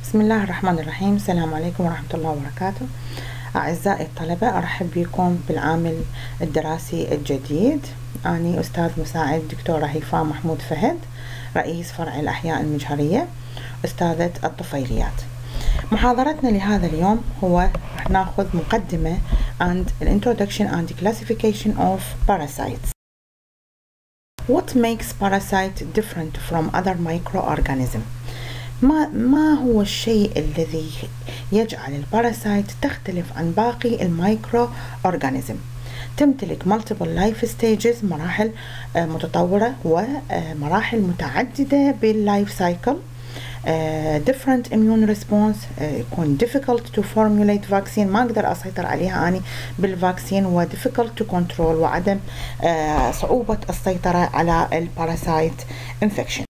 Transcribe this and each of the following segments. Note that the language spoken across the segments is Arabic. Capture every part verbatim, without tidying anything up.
بسم الله الرحمن الرحيم. السلام عليكم ورحمة الله وبركاته. أعزائي الطلبة، أرحب بكم بالعام الدراسي الجديد. أنا أستاذ مساعد دكتورة هيفاء محمود فهد، رئيس فرع الأحياء المجهرية، أستاذة الطفيليات. محاضرتنا لهذا اليوم هو رح ناخذ مقدمة and introduction and classification of parasites. What makes parasite different from other microorganisms؟ ما ما هو الشيء الذي يجعل الباراسايت تختلف عن باقي المايكرو أورغانيزم؟ تمتلك multiple life stages، مراحل متطورة ومراحل متعددة باللايف سايكل. different immune response، يكون difficult to formulate vaccine، ما أقدر أسيطر عليها أنا بالفاكسين، و difficult to control، وعدم صعوبة السيطرة على الباراسايت infection.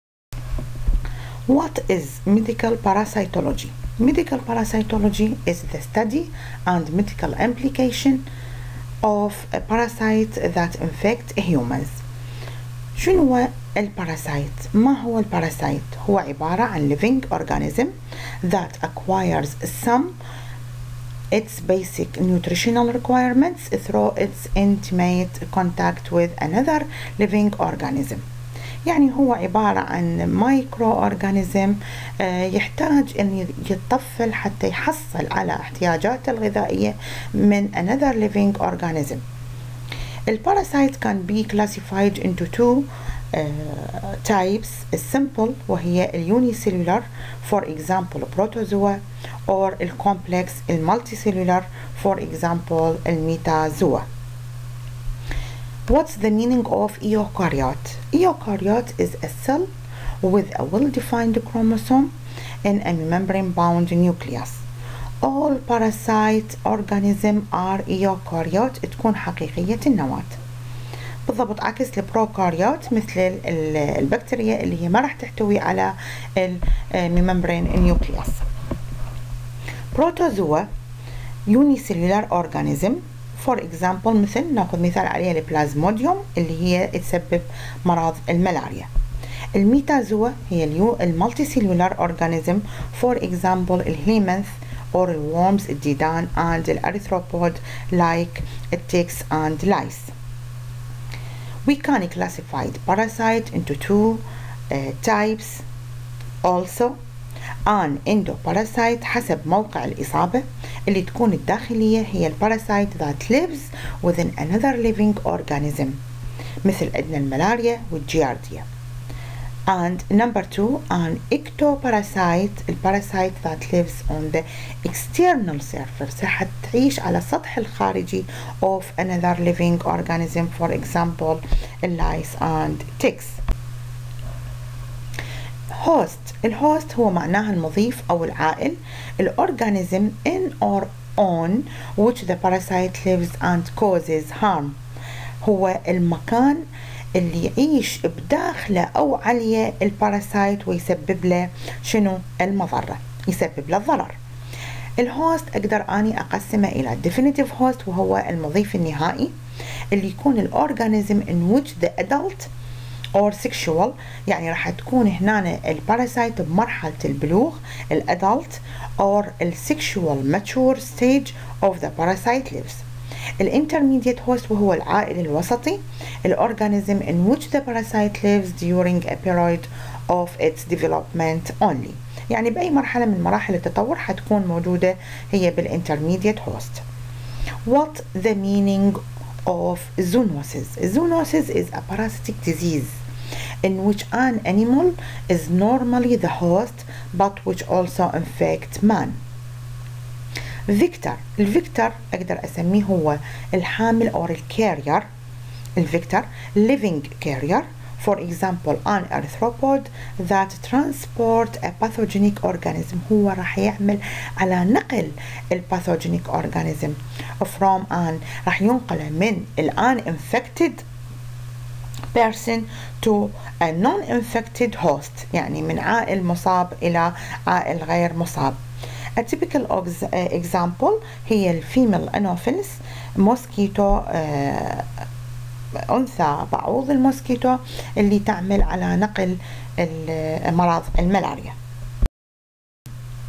What is medical parasitology? Medical parasitology is the study and medical implication of a parasite that infect humans. شنو هو الباراسايت؟ ما هو الباراسايت؟ هو عبارة عن living organism that acquires some its basic nutritional requirements through its intimate contact with another living organism. يعني هو عبارة عن مايكرو أورغانيزم يحتاج أن يتطفل حتى يحصل على احتياجاته الغذائية من another living organism. الباراسايت can be classified into two uh, types. الsimple وهي الunicellular for example protozoa، or الcomplex المulticellular for example الميتازوا. What's the meaning of eukaryote? Eukaryote is a cell with a well-defined chromosome in a membrane-bound nucleus. All parasite organisms are eukaryote، تكون حقيقية النواة. بالضبط عكس البروكاريوت مثل البكتيريا اللي هي ما راح تحتوي على الممبرين نيوكليوس. بروتوزوا unicellular organism. for example مثل ناخذ مثال عليها البلازموديوم اللي هي تسبب مرض الملاريا. الميتازوا هي المالتيسيلولار اورجانيزم for example الهيمنث or الورمز الديدان and الارثروبود like ticks and lice. We can classify parasite into two uh, types also. an endoparasite حسب موقع الإصابة اللي تكون الداخلية هي الباراسايت that lives within another living organism، مثل عندنا الملاريا والجيارديا. and number two an ectoparasite، الباراسايت that lives on the external surface، راح تعيش على السطح الخارجي of another living organism for example lice and ticks. host الهوست هو معناها المضيف أو العائل، الأورغانيزم in or on which the parasite lives and causes harm، هو المكان اللي يعيش بداخله أو عليه الباراسايت ويسبب له شنو؟ المضرة، يسبب له الضرر. الهوست أقدر أني أقسمه إلى definitive host وهو المضيف النهائي اللي يكون الأورغانيزم in which the adult or sexual، يعني راح تكون هنا الباراسايت بمرحلة البلوغ الادلت or السexual mature stage of the parasite lives. الانترميديت host وهو العائل الوسطي، الأورغانيزم in which the parasite lives during a period of its development only، يعني بأي مرحلة من مراحل التطور حتكون موجودة هي بالانترميديت host. What the meaning of zoonosis? Zoonosis is a parasitic disease in which an animal is normally the host but which also infects man. Vector الفيكتور أقدر أسميه هو الحامل أو الكارير. الفيكتور living carrier for example an arthropod that transport a pathogenic organism، هو راح يعمل على نقل الباثوجينيك organism from an، راح ينقله من الان infected person to a non-infected host، يعني من عائل مصاب إلى عائل غير مصاب. A typical example هي الفيميل انوفيلس موسكيتو، أنثى بعوض الموسكيتو اللي تعمل على نقل مرض الملاريا.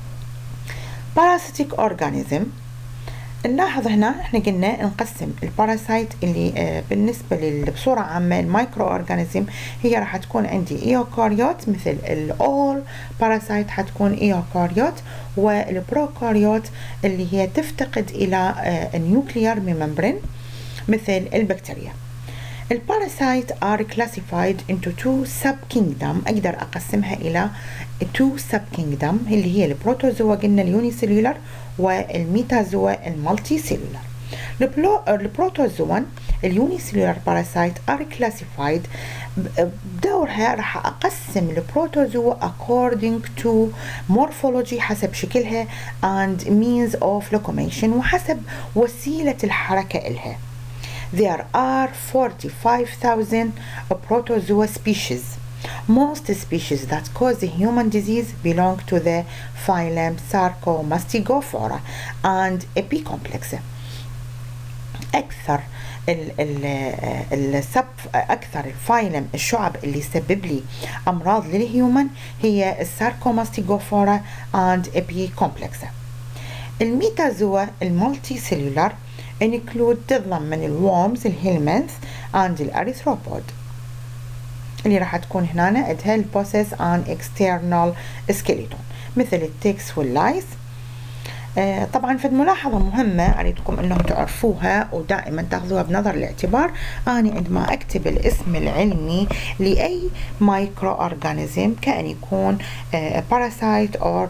parasitic organism. نلاحظ هنا احنا قلنا نقسم الباراسايت اللي آه بالنسبة لل بصورة عامة المايكرو اورجانيزم هي راح تكون عندي ايوكاريوت، مثل الاول باراسايت حتكون ايوكاريوت، والبروكاريوت اللي هي تفتقد الى آه النيوكليار ميمبرين مثل البكتيريا. الباراسايت are classified into two sub-kingdom. أقدر أقسمها إلى two sub-kingdom اللي هي البروتوزوا قلنا اليونيسيلولر والميتازوا المالتي سيلولر. البروتوزوا اليونيسيلولر باراسايت are classified بدورها راح أقسم البروتوزوا according to morphology حسب شكلها and means of locomotion وحسب وسيلة الحركة إلها. There are forty-five thousand protozoa species. Most species that cause human disease belong to the phylum Sarcomastigophora and Epicomplex. أكثر ال ال السب أكثر الفايلم الشعب اللي يسبب لي أمراض للهيومن هي الساركوماستيغوفورا and Epicomplex. الميتازوا المالتي سيلولار include تتضمن الورمز الهيلمنث and الاريثروبود اللي راح تكون هنا عندها البوسيس عن external skeleton مثل التكس واللايس. آه طبعا في ملاحظة مهمة أريدكم أنه تعرفوها ودائما تاخذوها بنظر الاعتبار. أنا عندما أكتب الاسم العلمي لأي مايكرو أورجانيزم كأن يكون آه باراسايت أو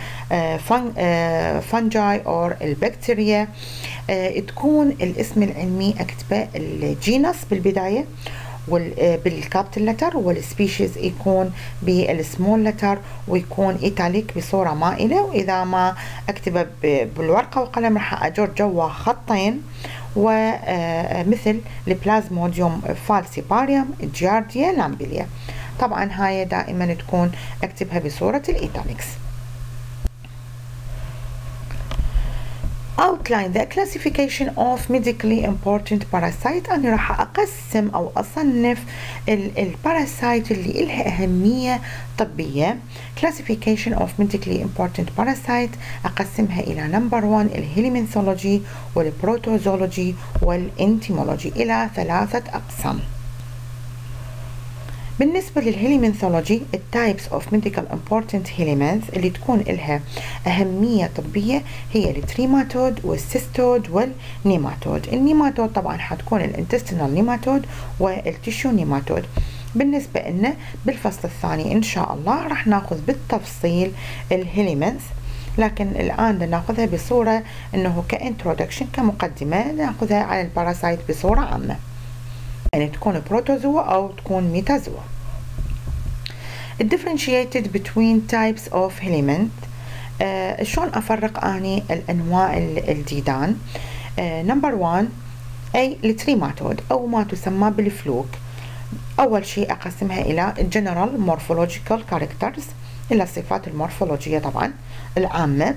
فنجاي أو البكتيريا آه تكون الاسم العلمي أكتبه الجينس بالبداية بالكابيتال لتر والسبيشيز يكون بالسمول لتر ويكون ايتاليك بصوره مائله، واذا ما اكتبه بالورقه وقلم راح اجر جوا خطين ومثل البلازموديوم فالسيباريوم جيارديا لامبليا. طبعا هاي دائما تكون اكتبها بصوره الايتاليكس. outline the classification of medically important parasite. أنا راح أقسم أو أصنف الباراسايت اللي إلها أهمية طبية. classification of medically important parasite أقسمها إلى number one الهيليمنثولوجي والبروتوزولوجي والانتيمولوجي إلى ثلاثة أقسام. بالنسبة للهيليمنثولوجي التايبس اوف ميديكال امبورتنت هيليمنث اللي تكون لها أهمية طبية هي التريماتود والسيستود والنيماتود. النيماتود طبعا حتكون الانتستينال نيماتود والتيشو نيماتود. بالنسبة لنا بالفصل الثاني إن شاء الله راح ناخذ بالتفصيل الهيليمنث، لكن الآن ناخذها بصورة إنه كإنترودكشن كمقدمة ناخذها على الباراسايت بصورة عامة، يعني تكون بروتوزوا أو تكون ميتازوا. differentiated between types of helminth. آه شلون أفرق أني الأنواع الديدان؟ آه نمبر واحد أي التريماتود أو ما تسمى بالفلوك. أول شيء أقسمها إلى general morphological characters، إلى الصفات المورفولوجية طبعا العامة.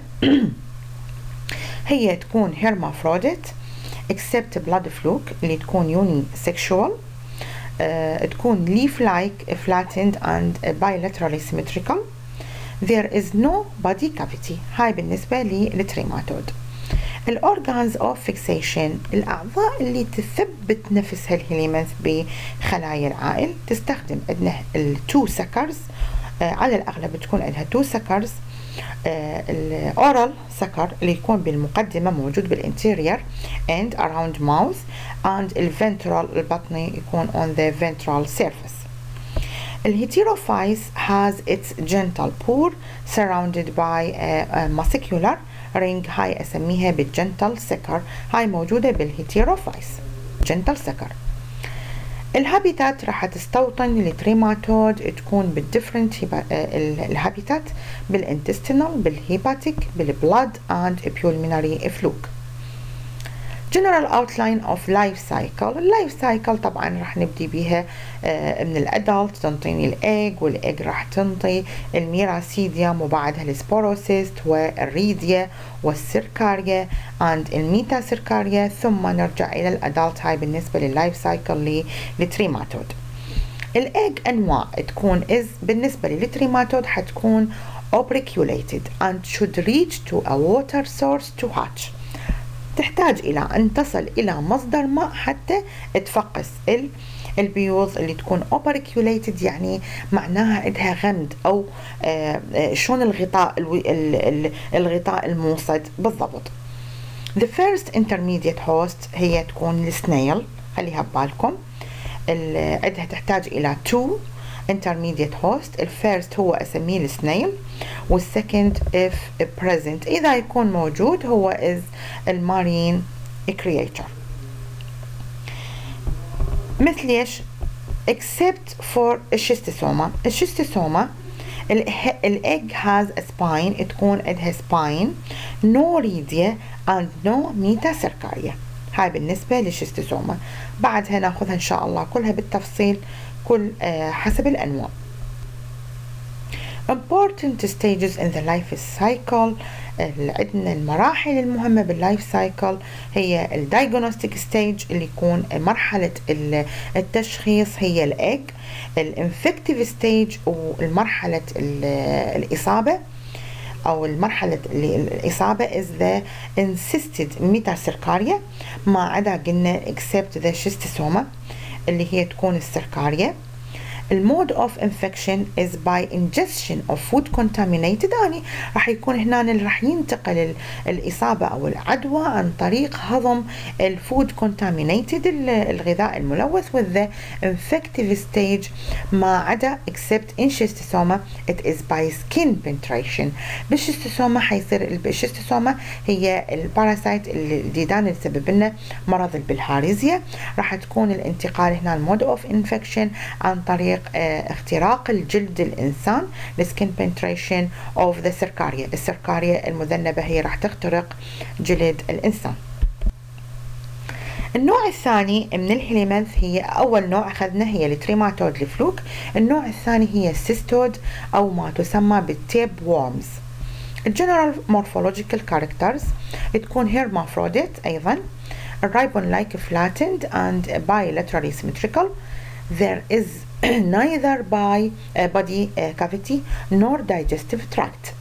هي تكون hermaphrodite except blood fluke اللي تكون يوني sexual. uh, تكون leaf like flattened and bilaterally symmetrical. there is no body cavity. هاي بالنسبة للتريماتود. الأورجانز of fixation الأعضاء اللي تثبت نفسها الهيليمنث بخلايا العائل تستخدم عندنا التو سكرز. uh, على الأغلب تكون عندها تو سكرز. الأورال سكر اللي يكون بالمقدمة موجود بالانتيرير and around mouth and الفنترال البطني يكون on the ventral surface. الهيتيروفايس has its gentle pore surrounded by a, a muscular ring. هاي أسميها بالجنتل سكر. هاي موجودة بالهيتيروفايس جنتل سكر. الهابيتات راح تستوطن التريماتود تكون بالديفرنت الهابيتات بالانتستينال بالهيباتيك بالبلاد اند بيولمينري فلوك. general outline of life cycle. اللايف سايكل طبعا راح نبدي بيها من الادلت تنطيني الايج والايج راح تنطي الميراسيديوم وبعدها السبوروسيست والريديا والسيركاريا عند الميتا سيركاريا ثم نرجع الى الادلت. هاي بالنسبه لللايف سايكل للتريماتود. الايج انواع تكون از بالنسبه للتريماتود حتكون operculated and should reach to a water source to hatch. تحتاج إلى أن تصل إلى مصدر ماء حتى تفقس البيوض اللي تكون operculated، يعني معناها عندها غمد أو شلون الغطاء الغطاء الموصد بالضبط. The first intermediate host هي تكون السنيل، خليها ببالكم. عندها تحتاج إلى two intermediate host. الفيرست هو أسميه السنيل، والسكند if present إذا يكون موجود هو is المارين creature. مثل ايش؟ except for الشيستوسوما. الشيستوسوما الايج has a spine، تكون عندها spine no rhizia and no metacercaria. هاي بالنسبة للشيستوسوما. بعدها ناخذها ان شاء الله كلها بالتفصيل كل حسب الانواع. important stages in the life cycle. عندنا المراحل المهمة باللايف سايكل هي الدايجنوستيك ستيج اللي يكون مرحلة التشخيص هي الايج، الانفكتيف ستيج ومرحلة الإصابة أو المرحلة الإصابة is the insisted metacercaria، ما عدا قلنا except the schistosoma اللي هي تكون السركاريا. المود اوف انفكشن is by ingestion of food contaminated، يعني راح يكون هنا اللي راح ينتقل الإصابة أو العدوى عن طريق هضم الفود contaminated الغذاء الملوث with the infective stage، ما عدا except in schistosoma it is by skin penetration. بالشيستوسوما حيصير الشيستوسوما هي الباراسايت الديدان اللي تسبب لنا مرض البلهارزيا، راح تكون الانتقال هنا المود اوف انفكشن عن طريق اختراق الجلد الإنسان السكين penetration of the سركاريا. السركاريا المذنبة هي راح تخترق جلد الإنسان. النوع الثاني من الهيليمنث هي أول نوع أخذنا هي التريماتود الفلوك، النوع الثاني هي السيستود أو ما تسمى بالتيب وورمز. الجنرال مورفولوجيكال كاركترز تكون هيرمافروديت أيضا، الرايبون لايك flattened and bilaterally symmetrical. There is neither by uh, body uh, cavity nor digestive tract.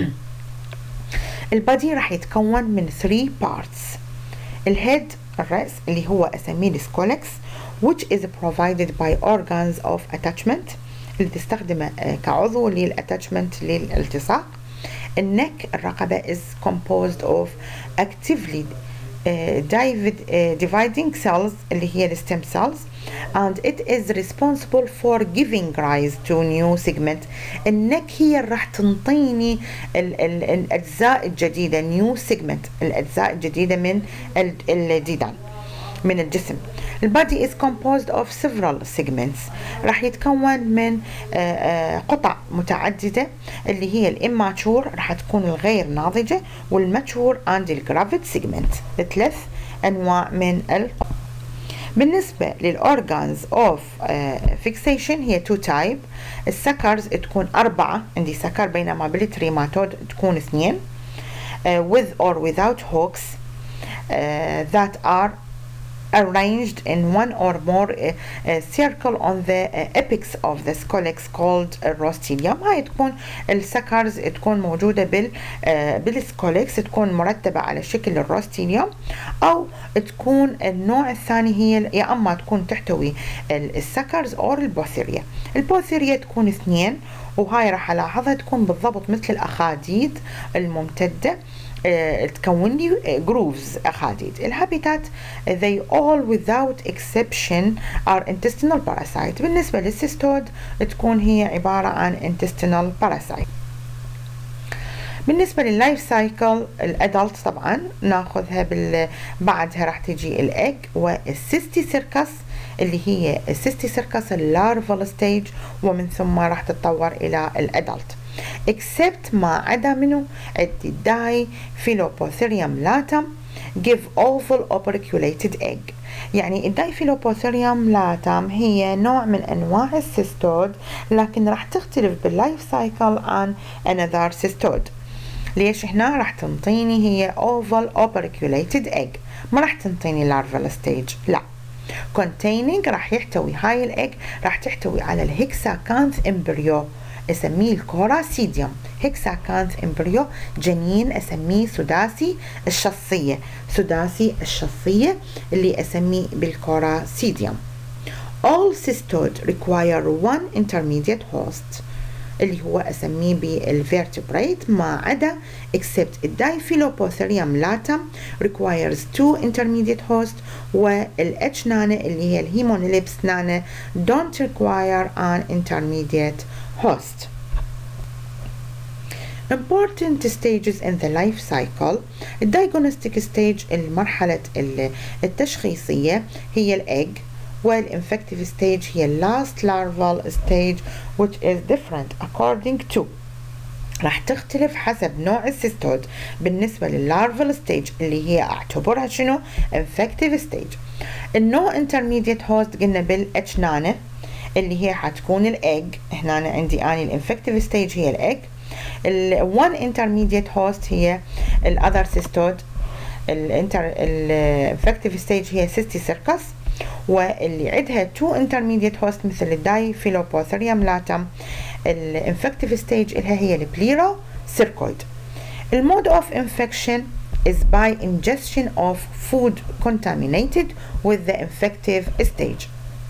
البادي راح يتكون من three parts. الهيد الرأس اللي هو أسميه السكولكس which is provided by organs of attachment اللي تستخدمه uh, كعضو للاتاتشمنت للالتصاق. النك الرقبة is composed of actively uh, divid, uh, dividing cells اللي هي الستيم cells and it is responsible for giving rise to new segment. النك هي راح تنطيني ال ال الأجزاء الجديدة new segment، الأجزاء الجديدة من الديدان من الجسم. البادي is composed of several segments، راح يتكون من قطع متعددة اللي هي الاماتشور راح تكون الغير ناضجة، والماتشور and الجرافيد segment، ثلاث أنواع من القطع. بالنسبة للأورجانز أوف فيكسيشن هي تو تايب. السكرز تكون أربعة، عندي سكر، بينما بالتريماتود تكون اثنين uh, with or without hooks uh, that are arranged in one or more uh, uh, circle on the uh, apex of the scolex called uh, rostilium. هاي تكون السكرز تكون موجودة بال uh, بالسكولكس، تكون مرتبة على شكل الروستيليوم، أو تكون النوع الثاني هي يا أما تكون تحتوي السكرز أو البوثيريا. البوثيريا تكون اثنين، وهاي راح ألاحظها تكون بالضبط مثل الأخاديد الممتدة، Uh, تكون لي جروفز uh, أخاديد. الهابيتات uh, they all without exception are intestinal parasite. بالنسبة للسيستود تكون هي عبارة عن intestinal parasite. بالنسبة لللايف سايكل الادلت طبعا ناخذها بال بعدها راح تجي الايج والسيستي سيركس اللي هي السيستي سيركس اللارفال ستيج، ومن ثم راح تتطور الى الادلت. except ما عدا منه الداي فيلوبوثيريوم لاتم give oval operculated egg. يعني الداي فيلوبوثيريوم لاتم هي نوع من انواع السيستود، لكن راح تختلف باللايف سايكل عن another سيستود. ليش؟ هنا راح تنطيني هي oval operculated egg، ما راح تنطيني larval stage، لا. containing راح يحتوي هاي الايج راح تحتوي على الهكساكانث امبريو اسميه الكوراسيديوم. هيكساكانث امبريو جنين اسميه سداسي الشصية، سداسي الشصية اللي اسميه بالكوراسيديوم. All cystoid require one intermediate host اللي هو اسميه بالvertebrate ما عدا except Diphyllopothyrium latum requires two intermediate hosts والH نانا اللي هي الهيمونيليبس نانا don't require an intermediate host. Important stages in the life cycle. الdiagnostic stage المرحلة التشخيصية هي الإج، والinfective stage هي last larval stage which is different according to راح تختلف حسب نوع السيستود. بالنسبة لللارفال ستيج اللي هي اعتبرها شنو؟ infective stage. النوع intermediate host قلنا بالاتش نانا اللي هي حتكون الايج. هنا أنا عندي اني الانفكتيف ستيج هي الايج. ال one intermediate host هي الاذر سيستود. الانتر الانفكتيف ستيج هي سيستي سيركس، واللي عندها two intermediate host مثل الدايفيلوبوثيريوم لاتم. الانفكتيف ستيج لها هي البليرو سيركويد. المود of infection is by ingestion of food contaminated with the infective stage.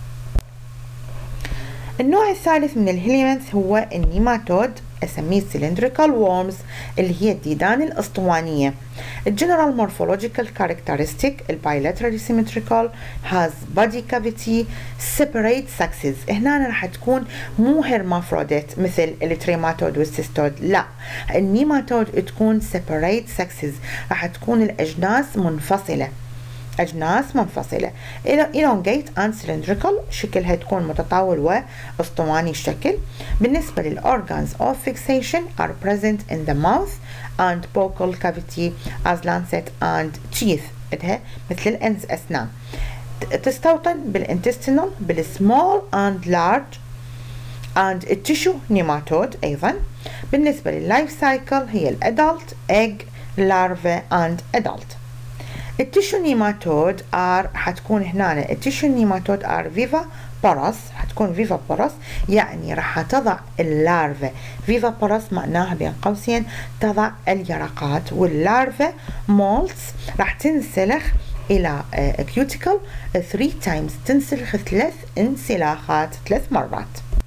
النوع الثالث من الهيليمنث هو النيماتود اسميه cylindrical worms اللي هي الديدان الاسطوانيه. الجنرال morphological characteristic bilaterally symmetrical has body cavity separate sexes. هنا راح تكون مو هرمافروديت مثل التريماتود والسيستود، لا النيماتود تكون separate sexes، راح تكون الاجناس منفصله، أجناس منفصلة. elongate and cylindrical شكلها تكون متطاول واسطواني الشكل. بالنسبة للorgans of fixation are present in the mouth and buccal cavity as lancet and teeth إدها مثل الأنز أسنان. تستوطن بالintestinal بالsmall and large and التشو نيماتود أيضا. بالنسبة لللايف سايكل هي الادلت egg larva and adult. التيشو نيماتود ار حتكون هنا التيشو نيماتود ار فيفا بارس، حتكون فيفا بارس يعني راح تضع اللارفا. فيفا بارس معناها بين قوسين تضع اليرقات، واللارفا مولتس راح تنسلخ الى كيوتيكل ثري تايمز، تنسلخ ثلاث انسلاخات ثلاث مرات.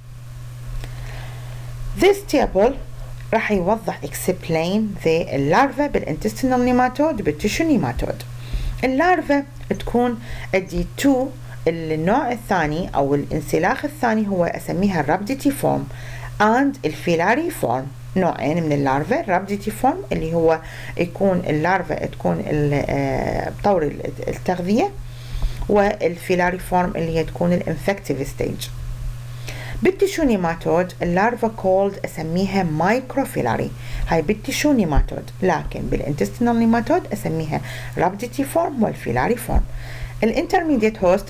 This table راح يوضح explain the اللارفا بالintestinal nematode بالتيشو نيماتود. اللارفا تكون دي تو النوع الثاني او الانسلاخ الثاني هو اسميها الرابديتي فورم and الفيلاري فورم. نوعين من اللارفا، الرابديتي فورم اللي هو يكون اللارفا تكون بطور التغذية، والفيلاري فورم اللي هي تكون الانفكتيف ستيج. بالتيشو نيماتود اللارفا كولد اسميها مايكروفيلاري، هاي بالتيشو نيماتود، لكن بالانتستينال نيماتود اسميها رابديتي فورم والفيلاري فورم. الانترميديت هوست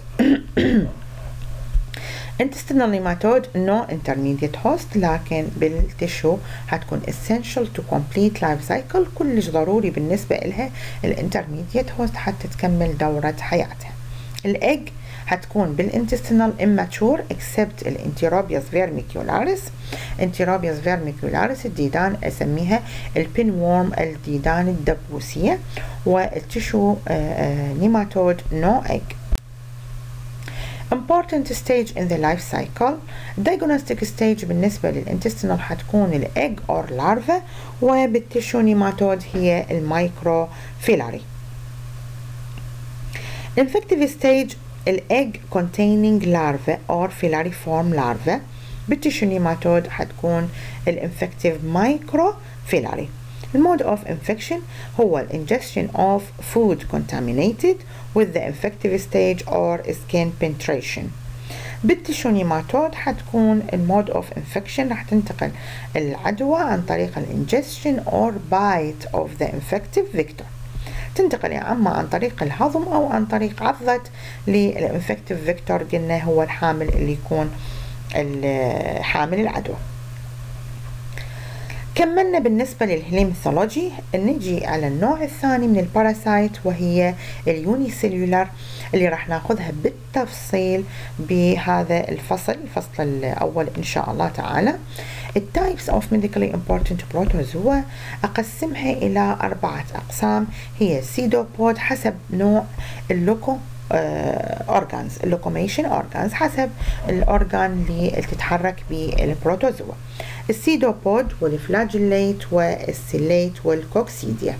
intestinal nematode no intermediate host، لكن بالتشو هتكون essential to complete life cycle، كلش ضروري بالنسبة لها الانترميديت هوست حتى تكمل دورة حياتها. الايج هتكون بالانتستينال immature except الانتيروبياس فيرميكيولاريس. انتيروبياس فيرميكيولاريس الديدان اسميها البين وورم الديدان الدبوسية، والتشو نيماتود نو ايج. important stage in the life cycle. diagnostic stage بالنسبة للانتستينال هتكون الايج or larva، وبالتشو نيماتود هي المايكروفيلاري. infective stage الايج containing larva or filariform larva. بالتشو نيماتود حتكون الانفكتيف مايكروفيلاري. المود of infection هو ingestion of food contaminated with the infective stage or skin penetration. بالتشو نيماتود حتكون المود of infection راح تنتقل العدوى عن طريق الانجستشن or bite of the infective vector، تنتقل يا اما عن طريق الهضم او عن طريق عضة للانفكتيف فيكتور، قلنا هو الحامل اللي يكون حامل العدوى. كملنا بالنسبة للهيميثولوجي، نجي على النوع الثاني من الباراسايت وهي اليوني سيلولار اللي راح ناخذها بالتفصيل بهذا الفصل، الفصل الأول إن شاء الله تعالى. التايبس of medically important protozoa أقسمها إلى أربعة أقسام، هي pseudopod حسب نوع اللوكو أورجانز اللوكوميشن أورجانز حسب الأورجان اللي تتحرك بالبروتوزوا، السيدوبود والفلاجيليت والسيليت والكوكسيديا.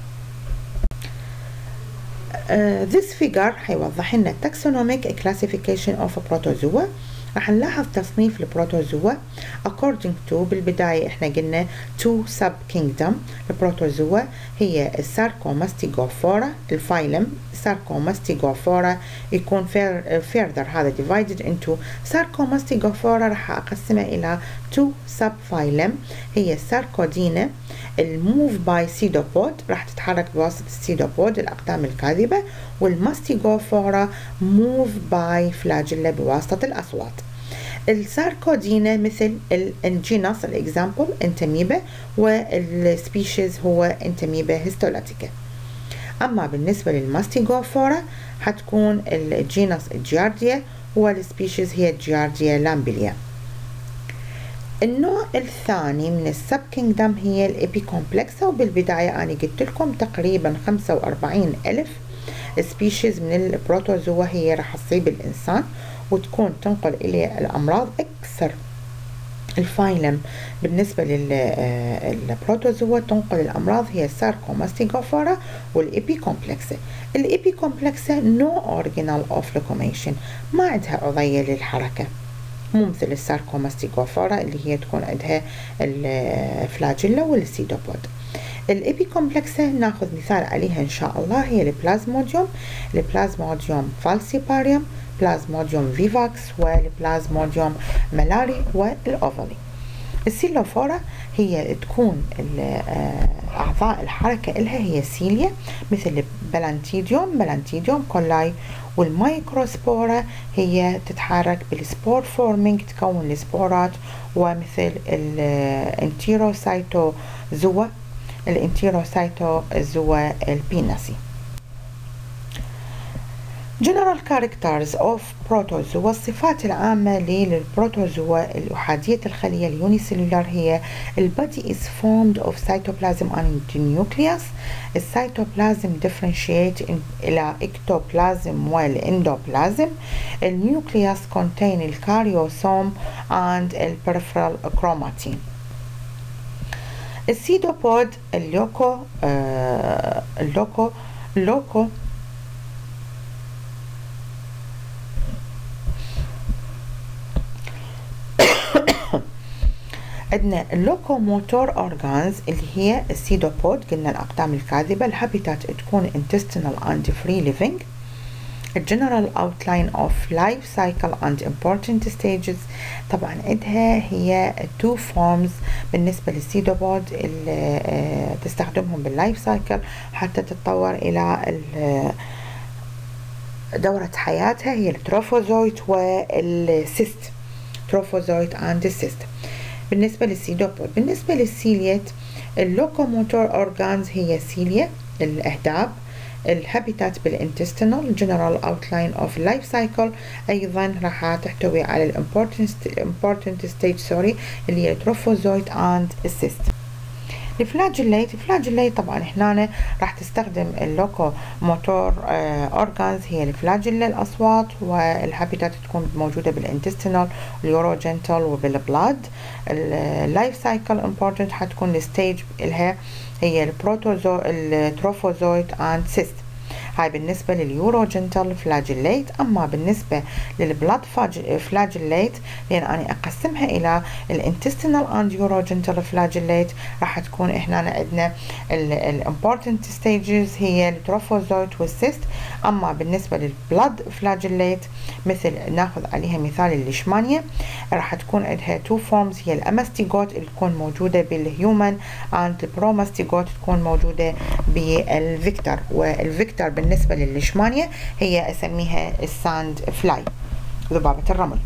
Uh, this figure حيوضح لنا taxonomic classification of protozoa. راح نلاحظ تصنيف البروتوزوا according to بالبداية احنا قلنا two sub kingdom. البروتوزوا هي الساركوماستيغوفورا الفايلم ساركوماستيغوفورا يكون further هذا divided into ساركوماستيغوفورا راح أقسمها إلى two sub phylum هي الساركودينا الموف باي سيدوبود راح تتحرك بواسطة السيدوبود الأقدام الكاذبة، والماستيغوفورا موف باي فلاجيلا بواسطة الأصوات. الساركودينا مثل الجينس الإكزامبل انتميبا والسبيشيز هو انتميبا هيستولاتيكا. أما بالنسبة للماستيغوفورا حتكون الجينس الجيارديا والسبيشيز هي الجيارديا لامبليا. النوع الثاني من السب كينجدم هي الابي كومبلكسا، وبالبداية أنا قلت لكم تقريبا خمسة وأربعين ألف سبيشيز من البروتوزوا هي راح تصيب الإنسان وتكون تنقل إليه الأمراض. أكثر الفايلم بالنسبة للبروتوزوا تنقل الأمراض هي الساركوماستيغوفورا والإبي كومبلكسا. الإبي كومبلكسا نو أورجينال أوف لوكوميشن، ما عندها عضية للحركة مو مثل الساركوماستيغوفورا اللي هي تكون عندها الفلاجيلا والسيدوبود. الإبي كومبلكسا ناخذ مثال عليها إن شاء الله هي البلازموديوم، البلازموديوم فالسيباريوم، بلازموديوم فيفاكس، والبلازموديوم مالاري والأوفالي. السيلوفورا هي تكون أعضاء الحركة إلها هي سيليا مثل بلانتيديوم بلانتيديوم كولاي، والمايكروسبورا هي تتحرك بالسبور فورمينج تكون السبورات، ومثل الانتيروسايتوزوا الانتيروسايتوزوا البيناسي. General characters of protozoa الصفات العامة للبروتوزوا الأحادية الخلية اليونيسيلولار هي البادي is formed of cytoplasm and nucleus. السيتوبلازم differentiate إلى ectoplasm والendoplasm. النيوكليوس contain الكاريوسوم and البريفرال chromatin. السيدوبود اللوكو آه اللوكو اللوكو عندنا اللوكوموتور اورجانز اللي هي السيدوبود قلنا الأقدام الكاذبة. الهابيتات تكون intestinal and free living. الجنرال outline of life cycle and important stages طبعا عندها هي two forms بالنسبة للسيدوبود اللي تستخدمهم باللايف سايكل حتى تتطور إلى دورة حياتها هي التروفوزويت والسيست تروفوزويت and السيست. بالنسبة للسيدوبود بالنسبة للسيليت اللوكوموتور أورجانز هي سيليا الأهداب. الهابيتات بالانتستينال جنرال اوتلاين اوف لايف سايكل ايضا راح تحتوي على الامبورتنت ستيج سوري اللي هي التروفوزويت اند السيست. الفلاجيليت الفلاجيليت طبعا هنا راح تستخدم اللوكو موتور اورجانز هي الفلاجيلا الاصوات، والهابيتات تكون موجوده بالانتستينال اليوروجنتال وبالبلاد. اللايف سايكل امبورتنت حتكون الستيج الها هي البروتوزو التروفوزويت اند سيست. هاي بالنسبة لليوروجنتال فلاجيليت. أما بالنسبة للبلاد فلاجيليت لأن أنا أقسمها إلى الانتستينال أند يوروجنتال فلاجيليت راح تكون إحنا عندنا الامبورتنت ستيجز هي التروفوزويت والسيست. أما بالنسبة للبلاد فلاجيليت مثل ناخذ عليها مثال الليشمانيا راح تكون عندها تو فورمز هي الأماستيغوت اللي تكون موجودة بالهيومن أند البروماستيغوت تكون موجودة بالفيكتور. والفيكتور بالنسبة للليشمانيا هي أسميها الساند فلاي ذبابة الرمل.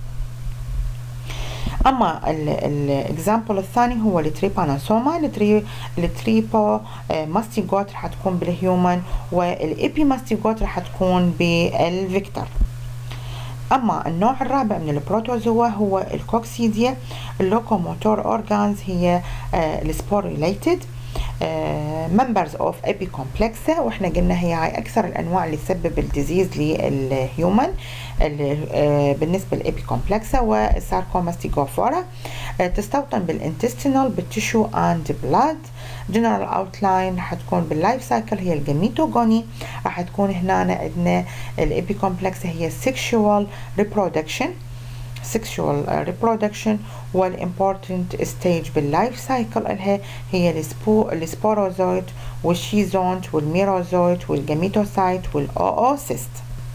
أما الإكزامبل الثاني هو التريباناسوما. التري التريبو ماستيغوت راح تكون بالهيومن، والإبي ماستيغوت راح تكون بالفيكتور. أما النوع الرابع من البروتوزوا هو الكوكسيديا. اللوكوموتور أورجانز هي السبوريليتد members of epicomplexa، واحنا قلنا هي هاي اكثر الانواع اللي تسبب الديزيز للهيومن بالنسبه للابيكومبلكسا والساركوماستيغوفورا. تستوطن بالانتستينال بالتشو اند بلاد. جنرال اوتلاين حتكون باللايف سايكل هي الجميتوغوني. راح تكون هنا عندنا الابيكومبلكسا هي sexual reproduction sexual reproduction، والimportant stage باللايف سايكل إلها هي السبوروزويت والشيزونت والميروزويت والجاميتوسايت والأوسيست.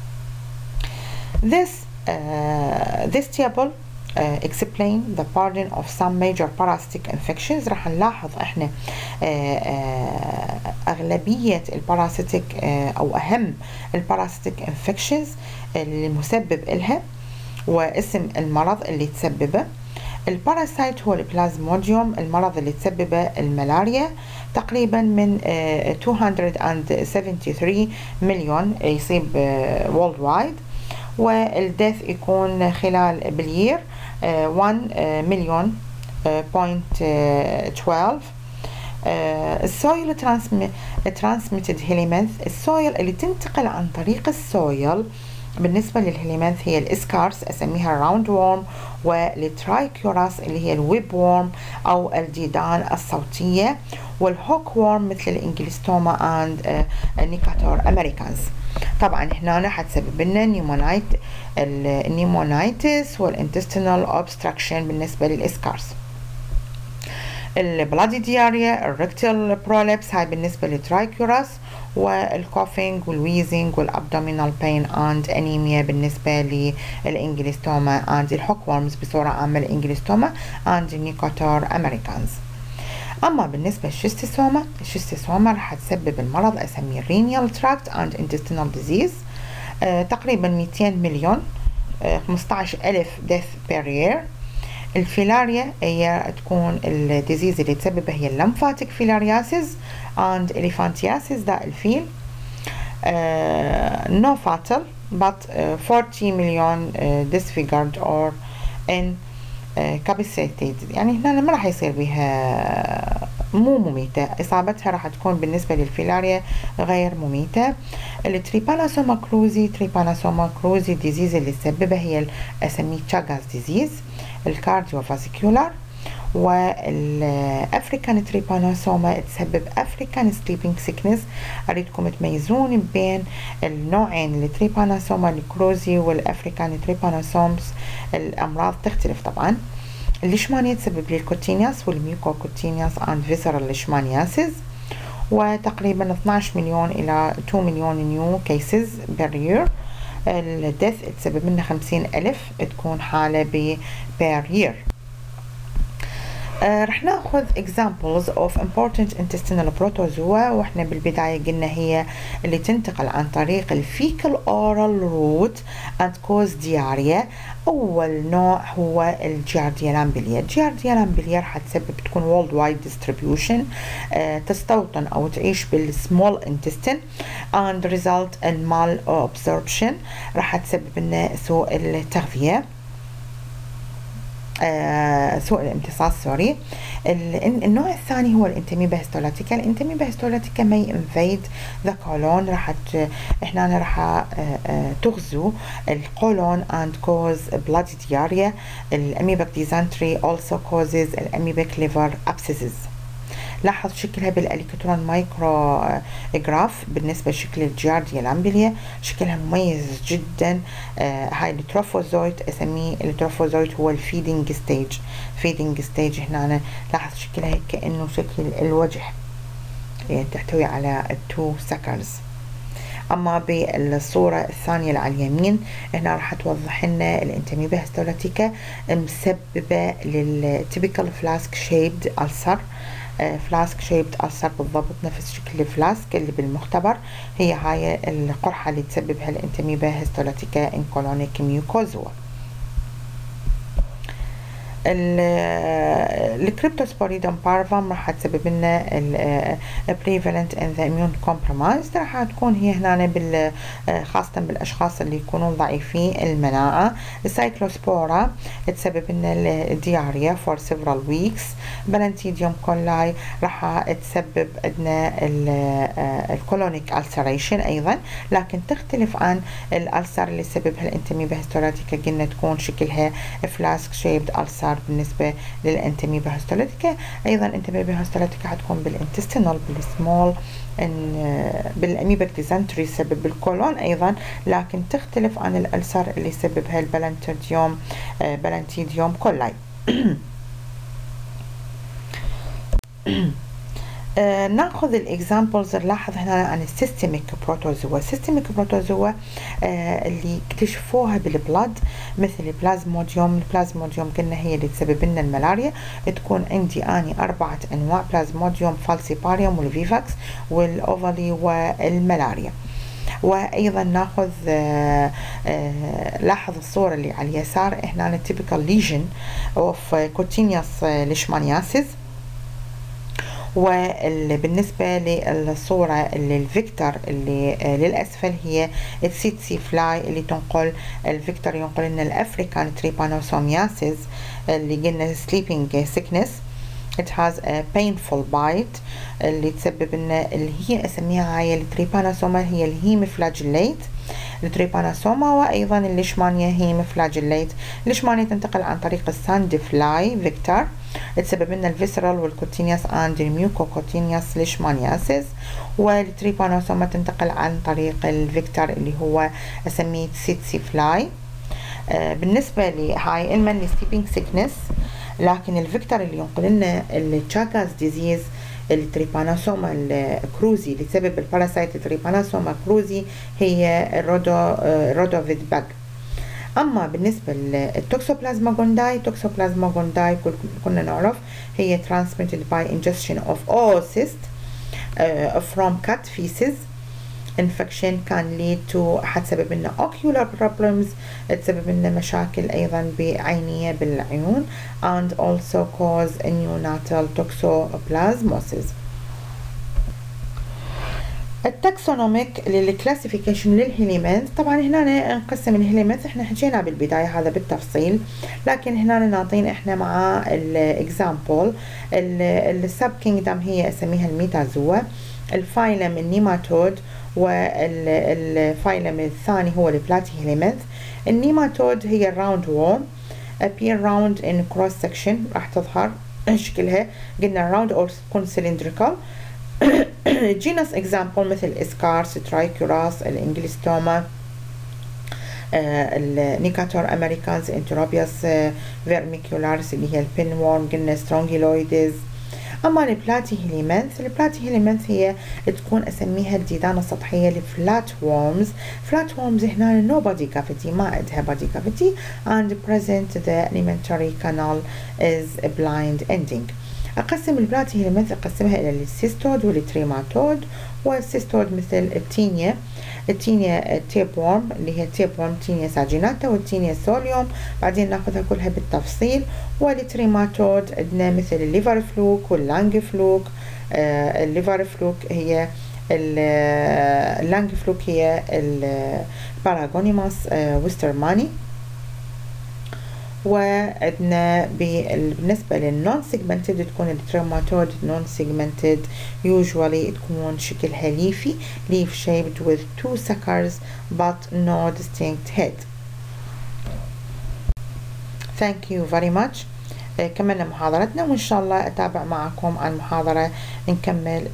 This uh, this table Uh, explain the burden of some major parasitic infections. راح نلاحظ احنا uh, uh, اغلبية الباراسيتيك uh, او اهم الباراسيتيك infections اللي مسبب إلها واسم المرض اللي تسببه. الباراسايت هو البلازموديوم، المرض اللي تسببه الملاريا، تقريبا من uh, مئتين وسبعة وسبعين مليون يصيب uh, world wide، والديث يكون خلال بالير واحد مليون بوينت اثناشر. السويل ترانسميتد هيليمنث، السويل اللي تنتقل عن طريق السويل بالنسبة للهيليمنث هي الاسكارس اسميها الراوند وورم، والترايكيوراس اللي هي الويب وورم او الديدان الصوتية، والهوك وورم مثل الانجلستوما اند نيكاتور امريكانز. طبعا هنا حتسبب لنا نيمونايت النيمونايتس والانتستينال اوبستراكشن بالنسبة للاسكارس. البلادي دياريا، الريكتال بروليبس هاي بالنسبة للترايكيوراس، والكوفينج والويزنج والابدومينال بين اند انيميا بالنسبة للانجلستوما اند الهوك وورمز بصورة عامة الانجلستوما اند نيكاتور امريكانز. اما بالنسبه للشيستوسوما، الشيستوسوما راح تسبب المرض اسميه رينيال تراكت اند انتستينال ديزيز، آه تقريبا مئتين مليون، آه خمسة عشر ألف ديث بير يير. الفيلاريا هي تكون الديزيز اللي تسببها هي اللمفاتيك فيلارياسيس اند اليفانتياسيس داء الفيل. نو فاتل but uh, forty مليون uh, disfigured or in كابيسيتيد، يعني هنا ما راح يصير بها مو مميتة، إصابتها راح تكون بالنسبة للفيلاريا غير مميتة. التريباناسوما كروزي، تريباناسوما كروزي ديزيز اللي تسببها هي أسميه تشاغاز ديزيز الكارديوفاسيكولار. والأفريكان تريباناسوما تسبب أفريكان سليبينج سيكنس. أريدكم تميزون بين النوعين التريباناسوما الكروزي والأفريكان تريباناسومز، الأمراض تختلف طبعا. الليشمانيا تسبب لي الكوتينياس والميوكوكوتينياس and visceral leishmaniasis، وتقريبا اثناشر مليون إلى اثنين مليون نيو كيسز بير يير. الديث تسبب لنا خمسين ألف تكون حالة ب بير يير. آه رح ناخذ examples of important intestinal protozoa، واحنا بالبداية قلنا هي اللي تنتقل عن طريق الفيكال oral route and cause diarrhea. أول نوع هو الجارديا لامبليا. الجارديا لامبليا راح تسبب تكون world wide distribution، آه تستوطن أو تعيش بالسمول intestine and result in malabsorption، راح تسبب لنا سوء التغذية، آه سوء الامتصاص سوري. النوع الثاني هو الانتميبا هيستولاتيكا. الانتميبا هيستولاتيكا may invade the colon، راح احنا راح آه آه تغزو القولون and cause blood diarrhea. الاميبك dysentery also causes الاميبك liver abscesses. لاحظ شكلها بالالكترون مايكرو جراف بالنسبه لشكل الجارديا لامبليا، شكلها مميز جدا. آه هاي التروفوزويت اسميه التروفوزويت هو الفيدنج ستيج. فيدنج ستيج هنا أنا لاحظ شكلها كانه شكل الوجه، يعني تحتوي على التو سكرز. اما بالصوره الثانيه اللي على اليمين هنا راح توضح لنا الانتميبا هيستولاتيكا مسببه للتيبيكال فلاسك شيبد ألسر. فلاسك شيبد ألسر بالضبط نفس شكل الفلاسك اللي بالمختبر، هي هاي القرحة اللي تسببها الانتميبا هيستولاتيكا ان كولونيك ميوكوزوا. الكريبتوسبوريدوم بارفم راح تسبب لنا البريفالنت ان ذا اميون كومبرومايز، راح تكون هي هنا بال خاصة بالاشخاص اللي يكونون ضعيفي المناعة. السايكلوسبورا تسبب لنا الدياريا فور سيفرال ويكس. بلانتيديوم كولاي راح تسبب لنا الكولونيك السريشن ايضا، لكن تختلف عن الالسر اللي سببها الانتميبا هيستوليتيكا، قلنا تكون شكلها فلاسك شيبد ألسر بالنسبة للانتميبا هيستوليتيكا. أيضا الانتميبا هيستوليتيكا حتكون بالانتستينال بالسمول بالأميبا ديزنتري يسبب بالكولون أيضا، لكن تختلف عن الألسر اللي يسببها البلانتيديوم بلانتيديوم كولاي. آه ناخذ الاكزامبلز. نلاحظ هنا عن السيستميك بروتوزوا. السيستميك بروتوزوا آه اللي اكتشفوها بالبلاد مثل البلازموديوم. البلازموديوم قلنا هي اللي تسبب لنا الملاريا. تكون عندي اني اربعه انواع: بلازموديوم، فالسيباريوم، والفيفاكس، والاوفالي، والملاريا. وايضا ناخذ آه آه لاحظ الصوره اللي على اليسار، احنا التيبيكال ليجن اوف كوتينيوس ليشمانياسيس. وبالنسبة للصورة اللي الفيكتور اللي للأسفل هي السيتسي فلاي اللي تنقل الفيكتور ينقل لنا الأفريكان تريبانوسومياسيس اللي قلنا sleeping sickness. it has a painful bite اللي تسبب لنا اللي هي أسميها هاي التريبانوسوما هي الهيمفلاجيليت التريبانوسوما، وأيضا الليشمانيا هيمفلاجيليت. الليشمانيا تنتقل عن طريق الساند فلاي فيكتور تسبب لنا الفيسرال والكوتينيوس اند الميوكوكوتينيوس ليشمانياسيس، والتريبانوسوما تنتقل عن طريق الفيكتور اللي هو اسميه سيتسي فلاي. آه بالنسبة لهاي علما للسليبينج سيكنس، لكن الفيكتور اللي ينقل لنا التشاكاز ديزيز التريبانوسوما الكروزي اللي تسبب الباراسايت التريبانوسوما كروزي هي الرودو رودوفيد باج. اما بالنسبه للتوكسوبلازما جونداي، توكسوبلازما جونداي كنا نعرف هي transmitted by ingestion of oocyst uh, from cat feces. infection can lead to حتسبب لنا ocular problems، تسبب لنا مشاكل ايضا بعينيه بالعيون and also cause neonatal toxoplasmosis. التاكسونوميك للكلاسيفيكيشن للهيليمنت، طبعا هنا نقسم الهيليمنت احنا حكينا بالبدايه هذا بالتفصيل، لكن هنا نعطينا احنا مع الاكزامبل. السب كينجدم هي اسميها الميتازوا، الفايلم النيماتود، والفايلم الثاني هو البلاتي هيليمنت. النيماتود هي الراوند وورم appear round in cross section، راح تظهر شكلها قلنا راوند او تكون cylindrical. جينس اكزامبل مثل اسكارس، ترايكوراس، الانجليستوما، النيكاتور امريكانز، انتروبياس فيرميكولارس اللي هي البين وورم، قلنا سترونجيلويدز. اما البلاتي هيليمنث، البلاتي هيليمنث هي تكون اسميها الديدان السطحيه لفلات وورمز. فلات وورمز هنا نوبادي كافيتي، ما عندها بادي كافيتي and present the alimentary canal is a blind ending. أقسم البلاتي هيليمنث أقسمها إلى السيستود والتريماتود. والسيستود مثل التينيا، التينيا تيب وورم اللي هي تيب وورم تينيا ساجيناتا، والتينيا سوليوم بعدين ناخذها كلها بالتفصيل. والتريماتود عندنا مثل الليفر فلوك واللانج فلوك. آه الليفر فلوك هي اللانج فلوك هي الباراغونيماس آه ويسترماني. وعندنا بالنسبة للنون سيجمنتد تكون التريماتود نون سيجمنتد usually تكون شكلها leafy leaf shaped with two suckers but no distinct head. Thank you very much. كملنا محاضرتنا وإن شاء الله أتابع معكم عن محاضرة نكمل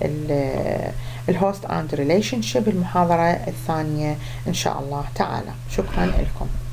الهوست and relationship المحاضرة الثانية إن شاء الله تعالى. شكرا لكم.